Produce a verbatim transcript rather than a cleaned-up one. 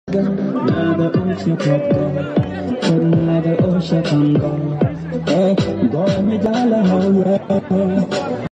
Never ocean popcorn, never ocean tango. Eh, go me jala how yeah.